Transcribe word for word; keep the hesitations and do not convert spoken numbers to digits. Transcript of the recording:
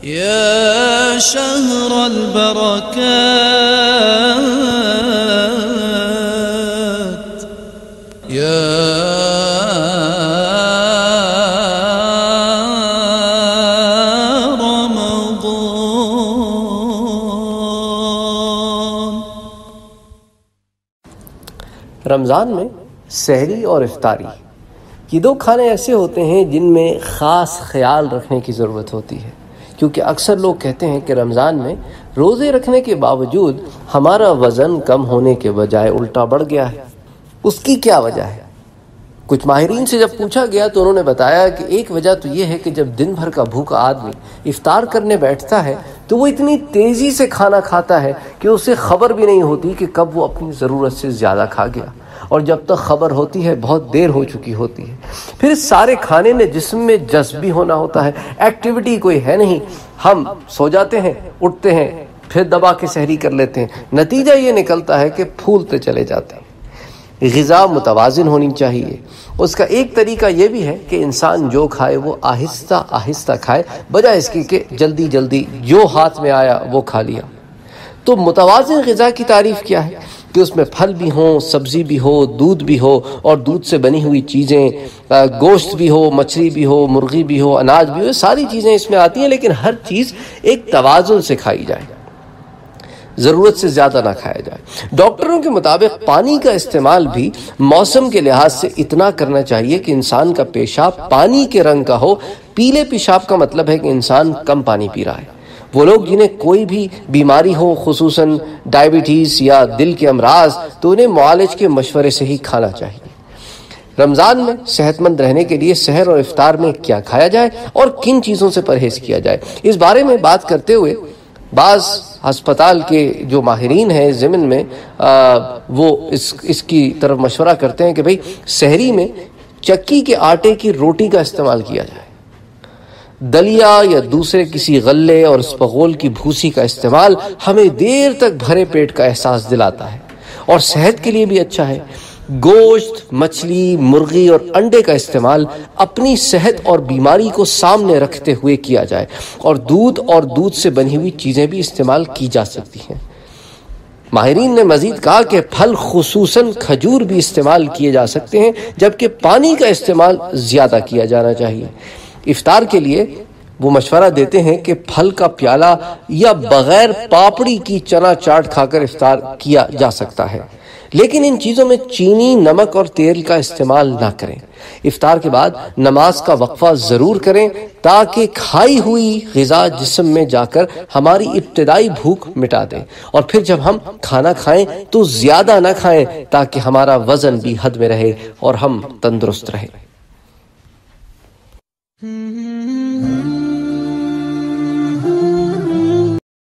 يا شهر البركات يا رمضان. رمضان میں سحری اور افطاری یہ دو کھانے ایسے ہوتے ہیں جن میں خاص خیال رکھنے کی ضرورت ہوتی ہے، کیونکہ اکثر لوگ کہتے ہیں کہ رمضان میں روزے رکھنے کے باوجود ہمارا وزن کم ہونے کے بجائے الٹا بڑھ گیا ہے. اس کی کیا وجہ ہے؟ کچھ ماہرین سے جب پوچھا گیا تو انہوں نے بتایا کہ ایک وجہ تو یہ ہے کہ جب دن بھر کا بھوکا آدمی افطار کرنے بیٹھتا ہے تو وہ اتنی تیزی سے کھانا کھاتا ہے کہ اسے خبر بھی نہیں ہوتی کہ کب وہ اپنی ضرورت سے زیادہ کھا گیا، اور جب تک خبر ہوتی ہے بہت دیر ہو چکی ہوتی ہے. پھر اس سارے کھانے نے جسم میں جذب بھی ہونا ہوتا ہے، ایکٹیویٹی کوئی ہے نہیں، ہم سو جاتے ہیں، اٹھتے ہیں، پھر دبا کے سحری کر لیتے ہیں، نتیجہ یہ نکلتا ہے کہ پھولتے چلے جاتے ہیں. غذا متوازن ہونی چاہیے. اس کا ایک طریقہ یہ بھی ہے کہ انسان جو کھائے وہ آہستہ آہستہ کھائے، بجائے اس کی کہ جلدی جلدی جو ہاتھ میں آیا وہ کھا لیا. تو متوازن غذا کی تعریف کیا ہے؟ کہ اس میں پھل بھی ہوں، سبزی بھی ہو، دودھ بھی ہو، اور دودھ سے بنی ہوئی چیزیں، گوشت بھی ہو، مچھلی بھی ہو، مرغی بھی ہو، اناج بھی ہو، ساری چیزیں اس میں آتی ہیں، لیکن ہر چیز ایک توازن سے کھائی جائے، ضرورت سے زیادہ نہ کھایا جائے. ڈاکٹروں کے مطابق پانی کا استعمال بھی موسم کے لحاظ سے اتنا کرنا چاہیے کہ انسان کا پیشاب پانی کے رنگ کا ہو. پیلے پیشاب کا مطلب ہے کہ انسان کم پانی پی رہا ہے. وہ لوگ جنہیں کوئی بھی بیماری ہو، خصوصاً ڈائبٹیز یا دل کے امراض، تو انہیں معالج کے مشورے سے ہی کھانا چاہیے. رمضان میں صحت مند رہنے کے لیے سحر اور افطار میں کیا کھایا جائے اور کن چیزوں سے پرہیز کیا جائے، اس بارے میں بات کرتے ہوئے بعض ہسپتال کے جو ماہرین ہیں ضمن میں آ, وہ اس اس کی طرف مشورہ کرتے ہیں کہ بھئی سحری میں چکی کے آٹے کی روٹی کا استعمال کیا جائے. دلیا یا دوسرے کسی غلے اور اسپغول کی بھوسی کا استعمال ہمیں دیر تک بھرے پیٹ کا احساس دلاتا ہے اور صحت کے لیے بھی اچھا ہے. گوشت، مچھلی، مرغی اور انڈے کا استعمال اپنی صحت اور بیماری کو سامنے رکھتے ہوئے کیا جائے، اور دودھ اور دودھ سے بنی ہوئی چیزیں بھی استعمال کی جا سکتی ہیں. ماہرین نے مزید کہا کہ پھل خصوصاً کھجور بھی استعمال کیے جا سکتے ہیں، جبکہ پانی کا استعمال زیادہ کیا جانا چاہیے. افطار کے لیے وہ مشورہ دیتے ہیں کہ پھل کا پیالہ یا بغیر پاپڑی کی چنا چاٹ کھا کر افطار کیا جا سکتا ہے، لیکن ان چیزوں میں چینی، نمک اور تیل کا استعمال نہ کریں. افطار کے بعد نماز کا وقفہ ضرور کریں تاکہ کھائی ہوئی غذا جسم میں جا کر ہماری ابتدائی بھوک مٹا دے، اور پھر جب ہم کھانا کھائیں تو زیادہ نہ کھائیں تاکہ ہمارا وزن بھی حد میں رہے اور ہم تندرست رہیں.